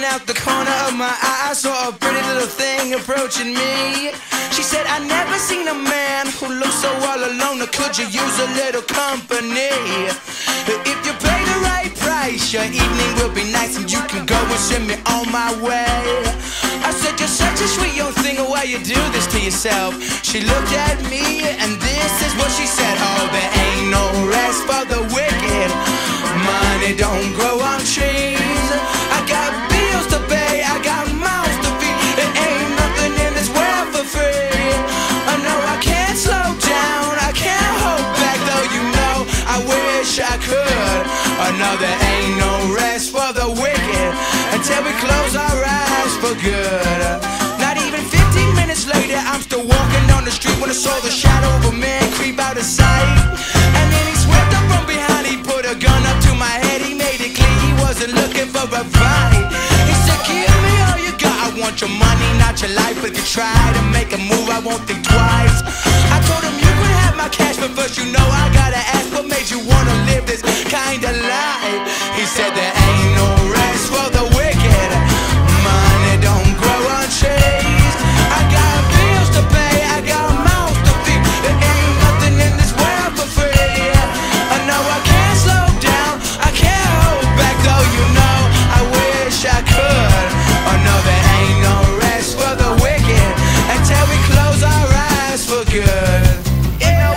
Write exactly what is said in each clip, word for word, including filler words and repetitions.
and out the corner of my eye I saw a pretty little thing approaching me. She said, I never seen a man who looks so all alone. Could you use a little company? If you pay the right price, your evening will be nice, and you can go and send me on my way. I said, you're such a sweet young thing, why you do this to yourself? She looked at me and this is what she said. Oh, there ain't no rest for the wicked. Money don't grow on trees. I got bills to pay, I got mouths to feed. There ain't nothing in this world for free. I know I can't slow down, I can't hold back, though you know I wish I could. I know there ain't no rest for the wicked until we close our eyes for good. Not even fifteen minutes later, I'm still walking down the street when I saw the shadow of a man creep out of sight. And then he swept up from behind, he put a gun up to my head, he made it clear he wasn't looking for a fight. He said, give me all you got, I want your money, not your life. But if you try to make a move, I won't think twice. I told him you could have my cash, but first you know I gotta ask, what made you wanna live this kind of life? He said there ain't no rest for the wicked. Money don't grow on trees. I got bills to pay, I got mouths to feed. There ain't nothing in this world for free. I know I can't slow down, I can't hold back, though you know I wish I could. Oh no, there ain't no rest for the wicked until we close our eyes for good. Yeah.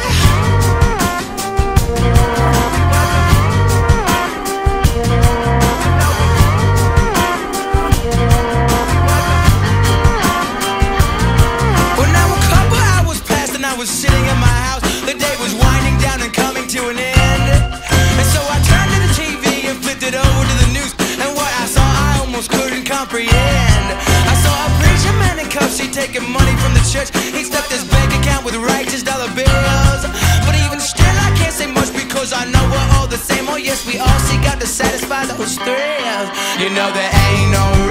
Well, now a couple hours passed and I was sitting in my house. The day was winding down and coming to an end. And so I turned to the T V and flipped it over to the news. And what I saw I almost couldn't comprehend. I saw a preacher man in cuffs, he taking money from the church. He stuffed his bank account with righteous dollar bills. But even still I can't say much because I know we're all the same. Oh yes, we all seek out to satisfy those thrills. You know there ain't no